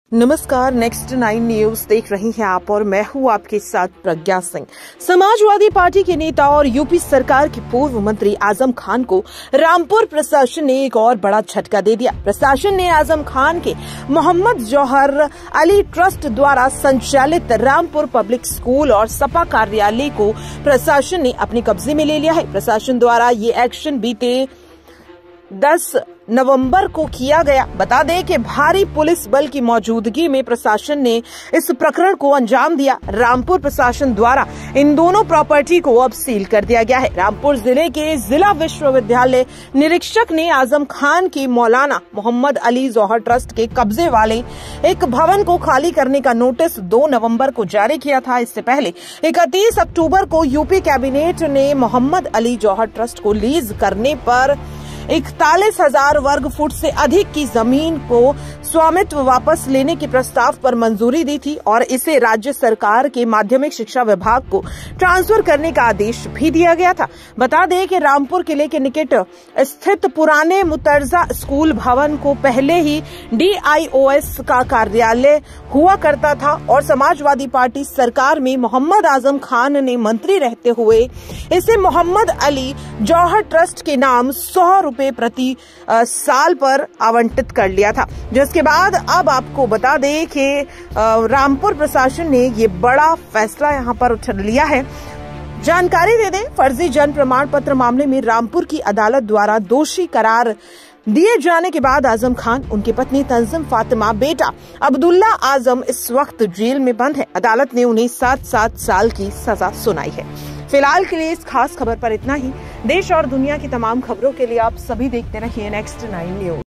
नमस्कार, next 9 news देख रही हैं आप और मैं हूं आपके साथ प्रज्ञा सिंह। समाजवादी पार्टी के नेता और यूपी सरकार के पूर्व मंत्री आजम खान को रामपुर प्रशासन ने एक और बड़ा झटका दे दिया। प्रशासन ने आजम खान के मोहम्मद जौहर अली ट्रस्ट द्वारा संचालित रामपुर पब्लिक स्कूल और सपा कार्यालय को प्रशासन ने अपने कब्जे में ले लिया है। प्रशासन द्वारा ये एक्शन बीते 10 नवंबर को किया गया। बता दें कि भारी पुलिस बल की मौजूदगी में प्रशासन ने इस प्रकरण को अंजाम दिया। रामपुर प्रशासन द्वारा इन दोनों प्रॉपर्टी को अब सील कर दिया गया है। रामपुर जिले के जिला विश्वविद्यालय निरीक्षक ने आजम खान की मौलाना मोहम्मद अली जौहर ट्रस्ट के कब्जे वाले एक भवन को खाली करने का नोटिस 2 नवंबर को जारी किया था। इससे पहले 31 अक्टूबर को यूपी कैबिनेट ने मोहम्मद अली जौहर ट्रस्ट को लीज करने पर 41,000 वर्ग फुट से अधिक की जमीन को स्वामित्व वापस लेने के प्रस्ताव पर मंजूरी दी थी और इसे राज्य सरकार के माध्यमिक शिक्षा विभाग को ट्रांसफर करने का आदेश भी दिया गया था। बता दें कि रामपुर किले के निकट स्थित पुराने मुतरजा स्कूल भवन को पहले ही DIOS का कार्यालय हुआ करता था और समाजवादी पार्टी सरकार में मोहम्मद आजम खान ने मंत्री रहते हुए इसे मोहम्मद अली जौहर ट्रस्ट के नाम 100 रुपए प्रति साल पर आवंटित कर लिया था। जिसके बाद अब आपको बता दें कि रामपुर प्रशासन ने ये बड़ा फैसला यहां पर उठा लिया है। जानकारी दे दें, फर्जी जन्म प्रमाण पत्र मामले में रामपुर की अदालत द्वारा दोषी करार दिए जाने के बाद आजम खान, उनकी पत्नी तंजिम फातिमा, बेटा अब्दुल्ला आजम इस वक्त जेल में बंद है। अदालत ने उन्हें 7 साल की सजा सुनाई है। फिलहाल के लिए इस खास खबर पर इतना ही। देश और दुनिया की तमाम खबरों के लिए आप सभी देखते रहिए नेक्स्ट 9 न्यूज।